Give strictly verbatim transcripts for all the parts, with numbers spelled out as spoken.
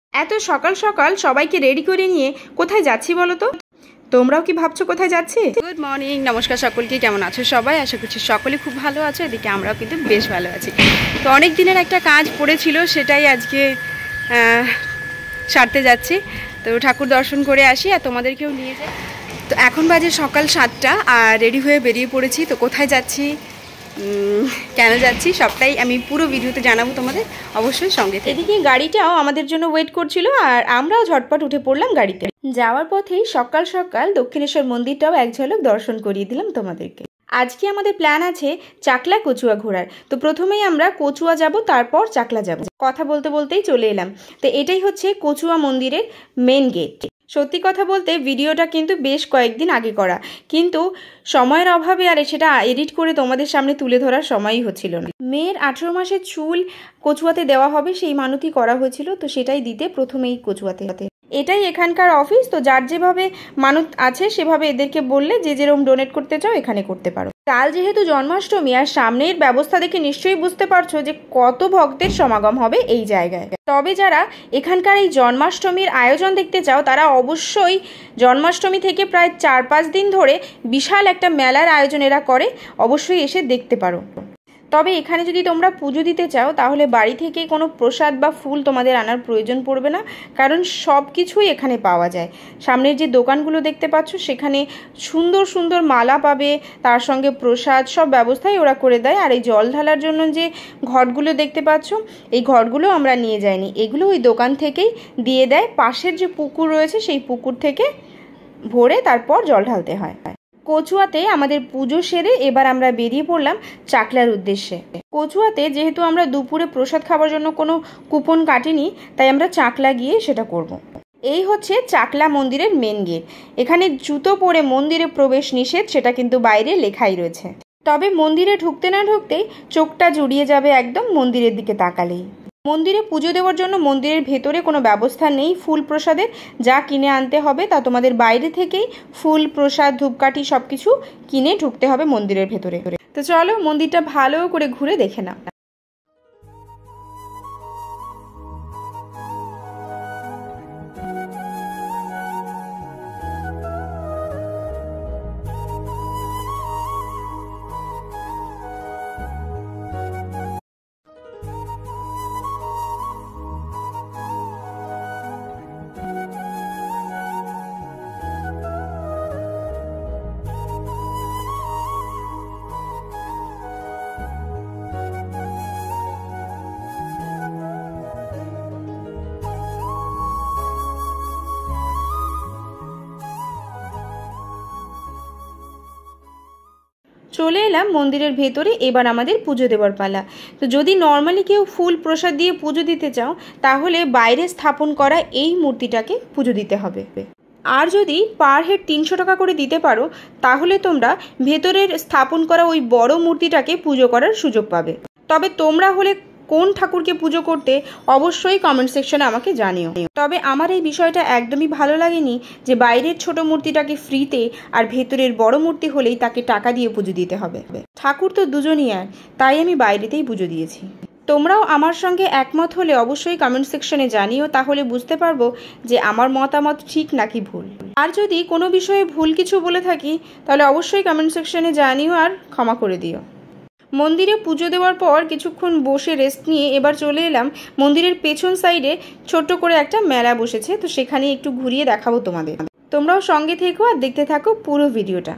এত সকাল সকাল সবাইকে রেডি করে নিয়ে কোথায় যাচ্ছি বলো তো? তোমরাও কি ভাবছো কোথায় যাচ্ছি? গুড মর্নিং, নমস্কার সকলকে। কেমন আছো সবাই? আশা করছি সকলে খুব ভালো আছো। এদিকে আমরাও কিন্তু বেশ ভালো আছি। তো অনেক দিনের একটা কাজ পড়েছিল, সেটাই আজকে সারতে যাচ্ছি। তো ঠাকুর দর্শন করে আসি আর তোমাদেরকেও নিয়ে যাই। তো এখন বাজে সকাল সাতটা আর রেডি হয়ে বেরিয়ে পড়েছি। তো কোথায় যাচ্ছি, কেন যাচ্ছি, সবটাই আমি পুরো ভিডিওতে জানাবো তোমাদের, অবশ্যই সঙ্গে। এদিকে গাড়িটাও আমাদের জন্য ওয়েট করছিল আর আমরাও ঝটপট উঠে পড়লাম গাড়িতে। যাওয়ার পথেই সকাল সকাল দক্ষিণেশ্বর মন্দিরটাও এক ঝলক দর্শন করিয়ে দিলাম তোমাদেরকে। আজকে আমাদের প্ল্যান আছে চাকলা কচুয়া ঘোরার। তো প্রথমেই আমরা কচুয়া যাব, তারপর চাকলা যাব। কথা বলতে বলতেই চলে এলাম। তো এটাই হচ্ছে কচুয়া মন্দিরের মেন গেট। সত্যি কথা বলতে ভিডিওটা কিন্তু বেশ কয়েকদিন আগে করা, কিন্তু সময়ের অভাবে আর সেটা এডিট করে তোমাদের সামনে তুলে ধরার সময়ই হচ্ছিল না। মেয়ের আঠেরো মাসের চুল কচুয়াতে দেওয়া হবে, সেই মানতি করা হয়েছিল। তো সেটাই দিতে প্রথমেই কচুয়াতে হতে। এটাই এখানকার অফিস। তো যার যেভাবে মানত আছে সেভাবে এদেরকে বললে যে যেরকম ডোনেট করতে চাও এখানে করতে পারো। কাল যেহেতু জন্মাষ্টমী আর সামনের ব্যবস্থা দেখে নিশ্চয়ই বুঝতে পারছো যে কত ভক্তের সমাগম হবে এই জায়গায়। তবে যারা এখানকার এই জন্মাষ্টমীর আয়োজন দেখতে চাও তারা অবশ্যই জন্মাষ্টমী থেকে প্রায় চার পাঁচ দিন ধরে বিশাল একটা মেলার আয়োজন এরা করে, অবশ্যই এসে দেখতে পারো। তবে এখানে যদি তোমরা পুজো দিতে চাও তাহলে বাড়ি থেকে কোনো প্রসাদ বা ফুল তোমাদের আনার প্রয়োজন পড়বে না, কারণ সব কিছুই এখানে পাওয়া যায়। সামনের যে দোকানগুলো দেখতে পাচ্ছ সেখানে সুন্দর সুন্দর মালা পাবে, তার সঙ্গে প্রসাদ, সব ব্যবস্থাই ওরা করে দেয়। আর এই জল ঢালার জন্য যে ঘটগুলো দেখতে পাচ্ছ, এই ঘটগুলো আমরা নিয়ে যাইনি, এগুলো ওই দোকান থেকেই দিয়ে দেয়। পাশের যে পুকুর রয়েছে সেই পুকুর থেকে ভরে তারপর জল ঢালতে হয়। কচুয়াতে আমাদের পুজো সেরে এবার আমরা বেরিয়ে পড়লাম চাকলার উদ্দেশ্যে। কচুয়াতে যেহেতু আমরা দুপুরে প্রসাদ খাবার জন্য কোনো কুপন কাটিনি, তাই আমরা চাকলা গিয়ে সেটা করব। এই হচ্ছে চাকলা মন্দিরের মেন গেট। এখানে জুতো পরে মন্দিরে প্রবেশ নিষেধ, সেটা কিন্তু বাইরে লেখাই রয়েছে। তবে মন্দিরে ঢুকতে না ঢুকতেই চোখটা জুড়িয়ে যাবে একদম মন্দিরের দিকে তাকালেই। মন্দিরে পুজো দেওয়ার জন্য মন্দিরের ভেতরে কোনো ব্যবস্থা নেই ফুল প্রসাদের। যা কিনে আনতে হবে তা তোমাদের বাইরে থেকেই ফুল, প্রসাদ, ধূপকাঠি সব কিছু কিনে ঢুকতে হবে মন্দিরের ভেতরে। তো চলো মন্দিরটা ভালো করে ঘুরে দেখে নাও। চলে এলাম মন্দিরের ভেতরে। এবার আমাদের পুজো দেওয়ার পালা। তো যদি নর্মালি কেউ ফুল প্রসাদ দিয়ে পুজো দিতে চাও তাহলে বাইরে স্থাপন করা এই মূর্তিটাকে পুজো দিতে হবে। আর যদি পার হেড তিনশো টাকা করে দিতে পারো তাহলে তোমরা ভেতরের স্থাপন করা ওই বড় মূর্তিটাকে পুজো করার সুযোগ পাবে। তবে তোমরা হলে কোন ঠাকুরকে পুজো করতে অবশ্যই কমেন্ট সেকশনে আমাকে জানিও। তবে আমার এই বিষয়টা একদমই ভালো লাগেনি যে বাইরের ছোট মূর্তিটাকে ফ্রিতে আর ভেতরের বড় মূর্তি হলেই তাকে টাকা দিয়ে পুজো দিতে হবে। ঠাকুর তো দুজনই আর, তাই আমি বাইরেতেই পুজো দিয়েছি। তোমরাও আমার সঙ্গে একমত হলে অবশ্যই কমেন্ট সেকশনে জানিও, তাহলে বুঝতে পারবো যে আমার মতামত ঠিক নাকি ভুল। আর যদি কোনো বিষয়ে ভুল কিছু বলে থাকি তাহলে অবশ্যই কমেন্ট সেকশনে জানিও আর ক্ষমা করে দিও। মন্দিরে পুজো দেওয়ার পর কিছুক্ষণ বসে রেস্ট নিয়ে এবার চলে এলাম মন্দিরের পেছন সাইডে ছোট্ট করে একটা মেলা বসেছে। তো সেখানে একটু ঘুরিয়ে দেখাবো তোমাদের। তোমরাও সঙ্গে থেকো আর দেখতে থাকো পুরো ভিডিওটা।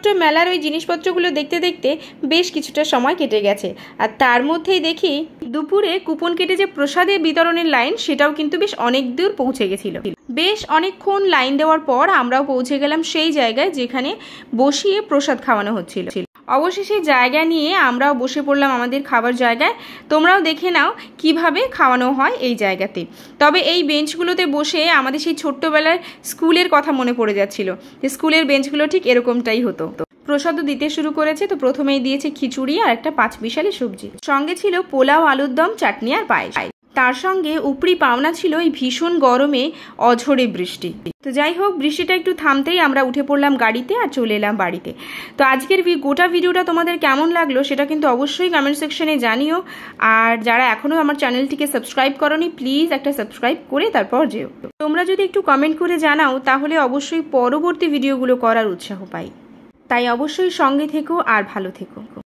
মেলার ওই জিনিসপত্রগুলো দেখতে দেখতে বেশ কিছুটা সময় কেটে গেছে। আর তার মধ্যেই দেখি দুপুরে কুপন কেটে যে প্রসাদের বিতরণের লাইন, সেটাও কিন্তু বেশ অনেক দূর পৌঁছে গেছিল। বেশ অনেকক্ষণ লাইন দেওয়ার পর আমরাও পৌঁছে গেলাম সেই জায়গায় যেখানে বসিয়ে প্রসাদ খাওয়ানো হচ্ছিল। অবশেষে জায়গা নিয়ে আমরাও বসে পড়লাম আমাদের খাবার জায়গায়। তোমরাও দেখে নাও কিভাবে খাওয়ানো হয় এই জায়গাতে। তবে এই বেঞ্চগুলোতে বসে আমাদের সেই ছোট্টবেলার স্কুলের কথা মনে পড়ে যাচ্ছিল, যে স্কুলের বেঞ্চগুলো ঠিক এরকমটাই হতো। প্রসাদও দিতে শুরু করেছে। তো প্রথমেই দিয়েছে খিচুড়ি আর একটা পাঁচ বিশালি সবজি, সঙ্গে ছিল পোলাও, আলুর দম, চাটনি আর পায়েস। তার সঙ্গে উপরি পাওনা ছিল এই ভীষণ গরমে অঝরে বৃষ্টি। তো যাই হোক, বৃষ্টিটা একটু থামতেই আমরা উঠে পড়লাম গাড়িতে আর চলে এলাম বাড়িতে। তো আজকের গোটা ভিডিওটা তোমাদের কেমন লাগলো সেটা কিন্তু অবশ্যই কমেন্ট সেকশনে জানিও। আর যারা এখনো আমার চ্যানেলটিকে সাবস্ক্রাইব করোনি, প্লিজ একটা সাবস্ক্রাইব করে তারপর যেও। তোমরা যদি একটু কমেন্ট করে জানাও তাহলে অবশ্যই পরবর্তী ভিডিওগুলো করার উৎসাহ পাই। তাই অবশ্যই সঙ্গে থেকো আর ভালো থেকো।